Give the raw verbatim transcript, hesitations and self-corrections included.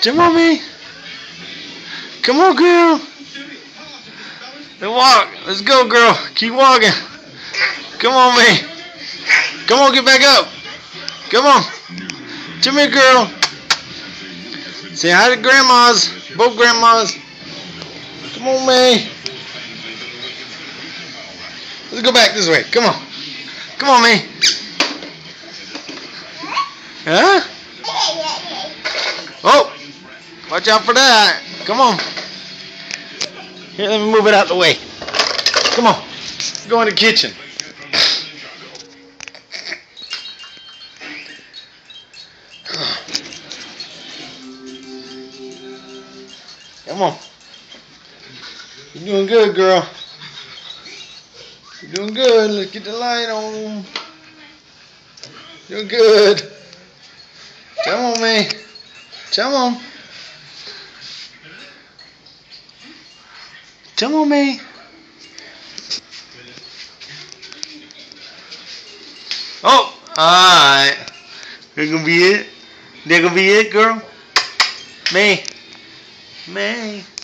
Come on, me. Come on, girl. Let's walk. Let's go, girl. Keep walking. Come on, me. Come on, get back up. Come on. Come here, girl. Say hi to grandmas. Both grandmas. Come on, May. Let's go back this way. Come on. Come on, May. Huh? Oh. Watch out for that. Come on. Here, let me move it out the way. Come on. Go in the kitchen. Come on. You're doing good, girl. You're doing good. Let's get the light on. You're good. Come on, man. Come on. Come on, man. Oh, alright. That's gonna be it. That gonna be it, girl. May. May.